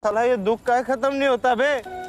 साला ये दुख का खत्म नहीं होता बे।